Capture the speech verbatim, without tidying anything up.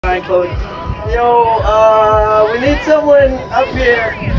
Alright, Chloe. Yo, uh, we need someone up here